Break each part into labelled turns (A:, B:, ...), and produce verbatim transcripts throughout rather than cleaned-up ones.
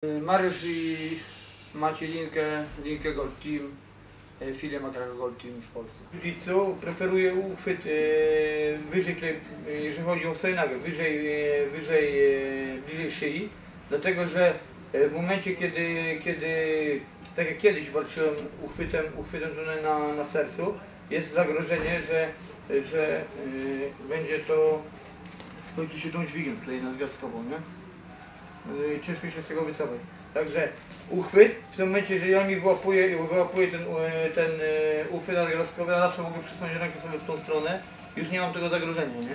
A: Mariusz i macie linkę, linkę Gold Team, filię Makraka Gold Team w Polsce.
B: Jiu-jitsu preferuję uchwyt e, wyżej, tutaj, e, jeżeli chodzi o sojnagę, wyżej, e, wyżej e, bliżej szyi, dlatego że e, w momencie kiedy, kiedy tak jak kiedyś walczyłem uchwytem, uchwytem tutaj na, na sercu, jest zagrożenie, że, że e, będzie to skończy się tą dźwigiem tutaj nadgarstkową, nie? E, ciężko się z tego wycofać. Także uchwyt, w tym momencie, jeżeli on mi wyłapuje, wyłapuje ten, ten uchwyt nadgarstkowy, ja zawsze mogę przesunąć rękę sobie w tą stronę, już nie mam tego zagrożenia, nie?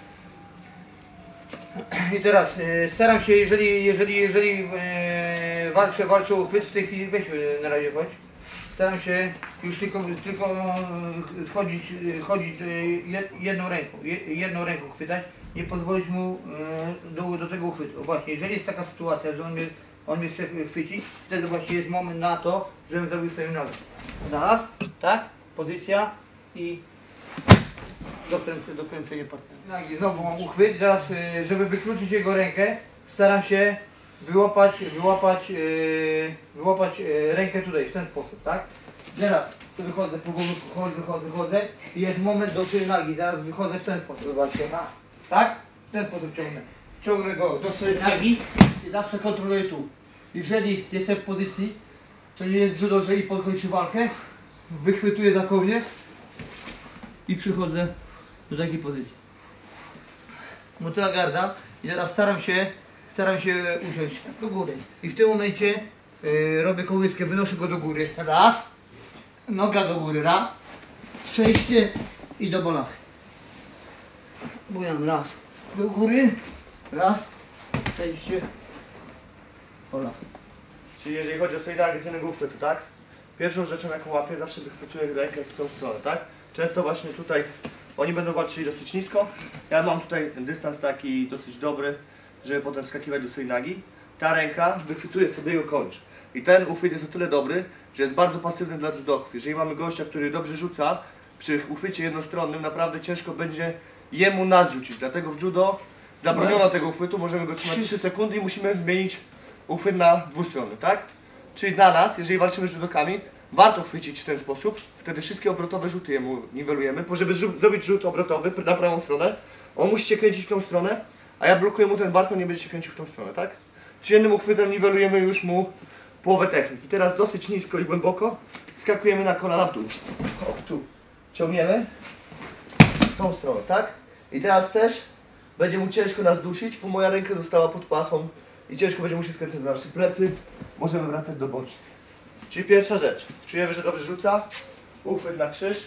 B: I teraz e, staram się, jeżeli, jeżeli, jeżeli e, walczę, walczę o uchwyt, w tej chwili, weź na razie chodź, staram się już tylko, tylko schodzić, chodzić jedną ręką, jedną ręką chwytać, nie pozwolić mu do, do tego uchwytu. O właśnie, jeżeli jest taka sytuacja, że on mnie On mnie chce chwycić, wtedy właśnie jest moment na to, żebym zrobił sobie nogę. Raz, tak, pozycja i dokręcenie, dokręcenie partnera. I znowu mam uchwyt, teraz żeby wykluczyć jego rękę, staram się wyłapać, wyłapać, yy, wyłapać rękę tutaj w ten sposób, tak? Teraz sobie wychodzę, powolutku chodzę, chodzę, chodzę i jest moment do swojej nogi, teraz wychodzę w ten sposób, zobaczcie, tak? W ten sposób ciągnę. Ciągnę go do swojej nogi i zawsze kontroluję tu. Jeżeli jestem w pozycji, to nie jest judo, że i podkończy walkę, wychwytuję za kołnię i przychodzę do takiej pozycji. Motyla garda i teraz staram się, staram się usiąść do góry. I w tym momencie yy, robię kołyskę, wynoszę go do góry. Raz, noga do góry, raz, przejście i do bolachy. Bujam raz do góry, raz, przejście. Ola.
C: Czyli jeżeli chodzi o solidarnego uchwytu, tak? Pierwszą rzeczą jaką łapię, zawsze wychwytuję rękę w tą stronę, tak? Często właśnie tutaj oni będą walczyli dosyć nisko. Ja mam tutaj dystans taki dosyć dobry, żeby potem wskakiwać do solidargi. Ta ręka wychwytuje sobie jego kończ. I ten uchwyt jest o tyle dobry, że jest bardzo pasywny dla judoków. Jeżeli mamy gościa, który dobrze rzuca, przy uchwycie jednostronnym naprawdę ciężko będzie jemu nadrzucić. Dlatego w judo zabroniono tego uchwytu, możemy go trzymać trzy sekundy i musimy zmienić uchwyt na dwustronny, tak? Czyli dla nas, jeżeli walczymy z judokami, warto chwycić w ten sposób, wtedy wszystkie obrotowe rzuty jemu niwelujemy, bo żeby zrobić rzut obrotowy na prawą stronę, on musi się kręcić w tą stronę, a ja blokuję mu ten bark, on nie będzie się kręcił w tą stronę, tak? Czyli jednym uchwytem niwelujemy już mu połowę techniki. Teraz dosyć nisko i głęboko skakujemy na kolana w dół. O, tu. Ciągniemy w tą stronę, tak? I teraz też będzie mu ciężko nas dusić, bo moja ręka została pod pachą i ciężko będzie mu się skręcać na nasze plecy, możemy wracać do bocznych. Czyli pierwsza rzecz, czujemy, że dobrze rzuca, uchwyt na krzyż,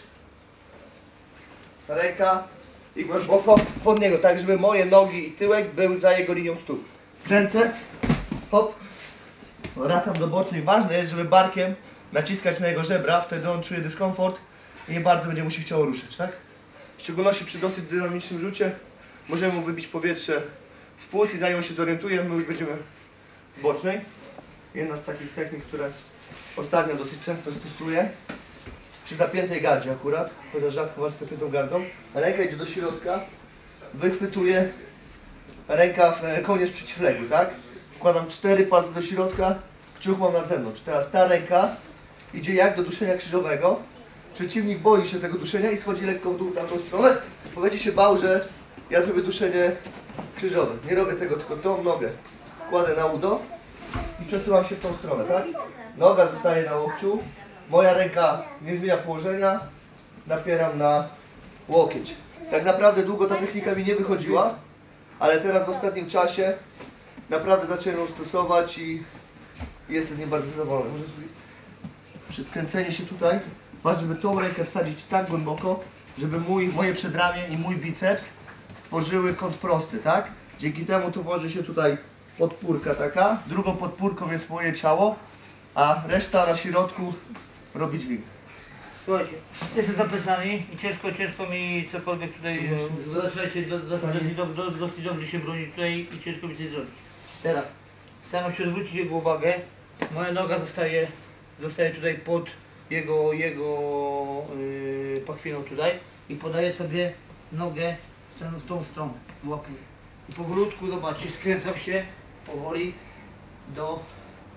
C: ręka i głęboko pod niego, tak żeby moje nogi i tyłek były za jego linią stóp. Kręcę, hop, wracam do bocznej. Ważne jest, żeby barkiem naciskać na jego żebra, wtedy on czuje dyskomfort i nie bardzo będzie mu się chciało ruszyć, tak? W szczególności przy dosyć dynamicznym rzucie możemy mu wybić powietrze z płuc i zanim się zorientuje, my już będziemy w bocznej. Jedna z takich technik, które ostatnio dosyć często stosuję, przy zapiętej gardzie akurat, chociaż rzadko walczę z zapiętą gardą, ręka idzie do środka, wychwytuję ręka w kołnierz przeciwległy, tak? Wkładam cztery palce do środka, kciuk mam na zewnątrz. Teraz ta ręka idzie jak do duszenia krzyżowego. Przeciwnik boi się tego duszenia i schodzi lekko w dół w tamtą stronę, bo będzie się bał, że ja zrobię duszenie krzyżowe. Nie robię tego, tylko tą nogę kładę na udo i przesuwam się w tą stronę, tak? Noga zostaje na łokciu, moja ręka nie zmienia położenia, napieram na łokieć. Tak naprawdę długo ta technika mi nie wychodziła, ale teraz w ostatnim czasie naprawdę zacząłem ją stosować i jestem z niej bardzo zadowolony. Może przy skręceniu się tutaj, ważne, żeby tą rękę wsadzić tak głęboko, żeby mój, moje przedramię i mój biceps stworzyły kąt prosty, tak? Dzięki temu tu włoży się tutaj podpórka taka, drugą podpórką jest moje ciało, a reszta na środku robi dźwig.
B: Słuchajcie, jestem za plecami i ciężko, ciężko mi cokolwiek tutaj, zaczyna się do, do, do, do, dosyć dobrze się bronić tutaj i ciężko mi coś zrobić. Teraz staram się odwrócić jego uwagę, moja noga zostaje, zostaje tutaj pod jego, jego yy, pachwiną tutaj i podaję sobie nogę w, ten, w tą stronę, łapuję. I powolutku, zobaczcie, skręcam się powoli do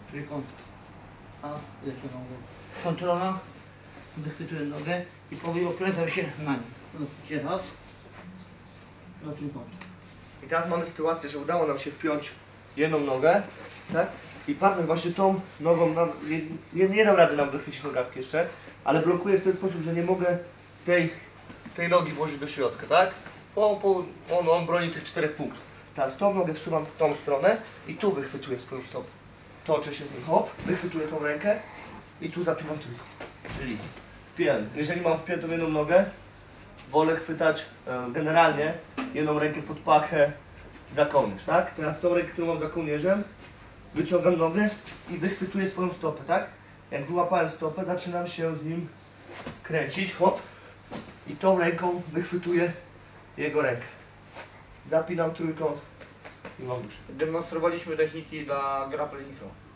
B: trójkąt, a lecę nogą. Kontrola, wychwytuję nogę i powoli okręcam się na nim. Zobaczcie, raz, do trójkąta.
C: I teraz mamy sytuację, że udało nam się wpiąć jedną nogę, tak? I partner właśnie tą nogą nam, nie, nie, nie dał rady nam wychwycić nogawki jeszcze, ale blokuje w ten sposób, że nie mogę tej, tej nogi włożyć do środka, tak? Po, po, on, on broni tych czterech punktów. Teraz tą nogę wsuwam w tą stronę i tu wychwytuję swoją stopę. Toczę się z nim, hop, wychwytuję tą rękę i tu zapinam tylko. Czyli wpijam. Jeżeli mam wpiętą jedną nogę, wolę chwytać e, generalnie jedną rękę pod pachę za kołnierz, tak? Teraz tą rękę, którą mam za kołnierzem, wyciągam nogę i wychwytuję swoją stopę, tak? Jak wyłapałem stopę, zaczynam się z nim kręcić, hop, i tą ręką wychwytuję jego rękę. Zapinam trójkąt i mam duszę.
A: Demonstrowaliśmy techniki dla Grapple Info.